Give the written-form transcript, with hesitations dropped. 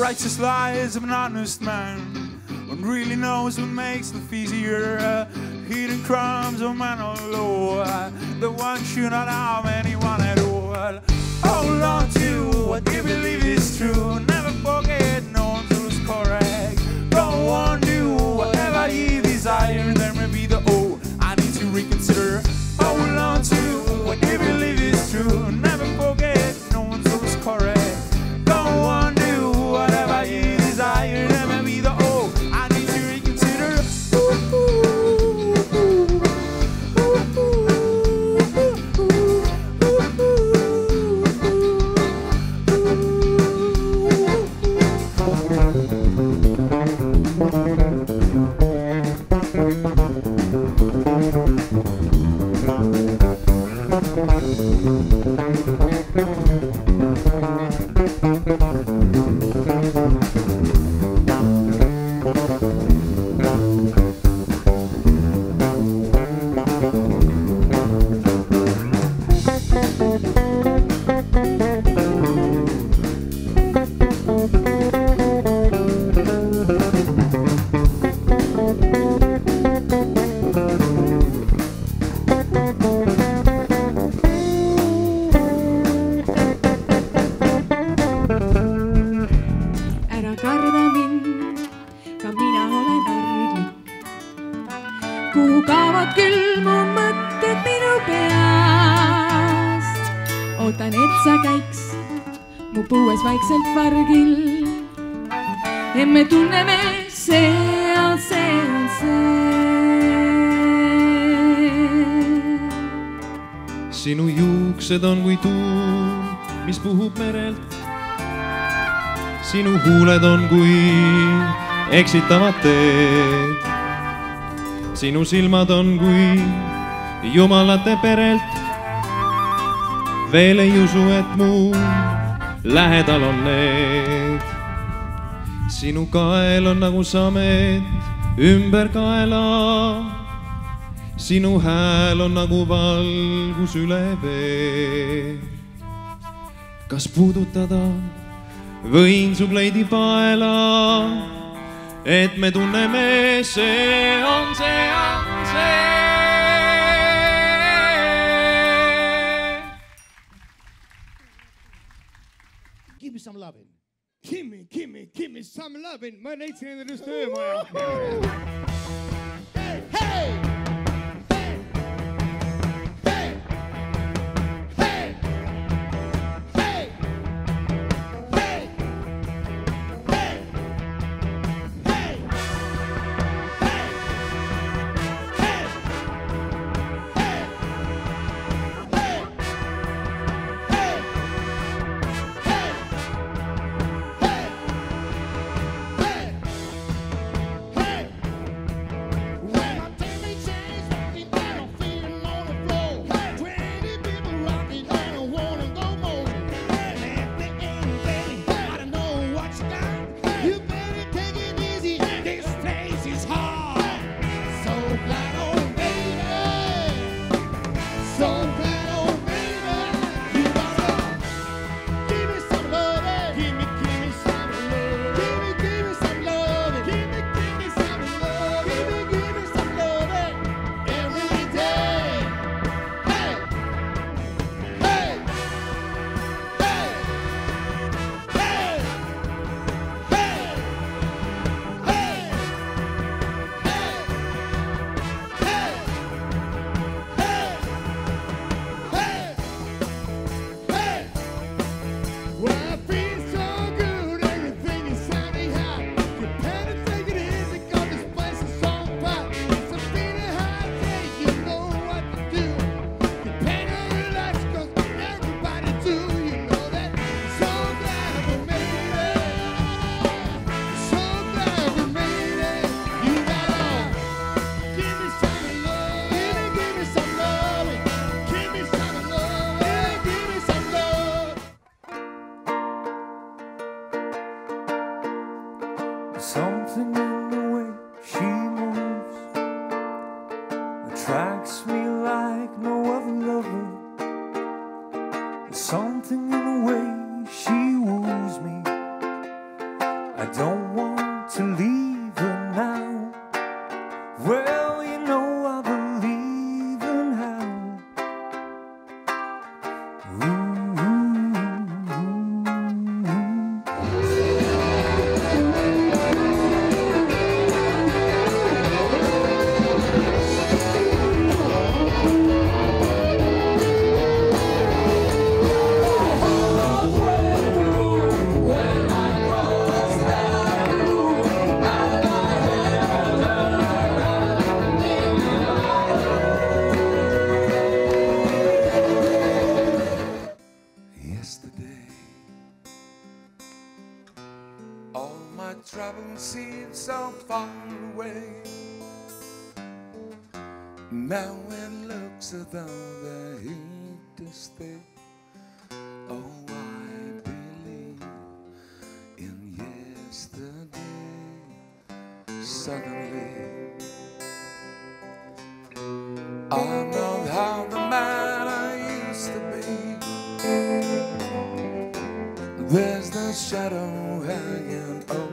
righteous lies of an honest man. One really knows what makes life easier. Hidden crimes of man or law. The one should not harm anyone at all. Hold on to what you believe is true. Never forget no one's always correct. Go on, do whatever you desire. There may be the oh, I need to reconsider. Hold on to what you believe is true. Never forget no one's always correct. Go on, do whatever you desire. There may be the oh, I need to reconsider. Ootan, et sa käiks mu puues vaikselt vargil. Et me tunneme, see on see. Sinu juuksed on kui tuul, mis puhub merelt. Sinu huuled on kui eksitavad teed. Sinu silmad on kui jumalate perelt. Veel ei usu, et mu lähedal on need. Sinu kael on nagu samet ümber kaela. Sinu hääl on nagu valgus üle vee. Kas puudutada võin su kleidi paela, et me tunneme, see on see. Give me some loving. Give me some loving. Ma leidsin endale just öömaja. Hey! Hey! Something in the way she moves attracts me like no other lover. Something in the way she woos me Now it looks as though they're here to stay. Oh, I believe in yesterday. Suddenly I'm not how the man I used to be. There's the shadow hanging over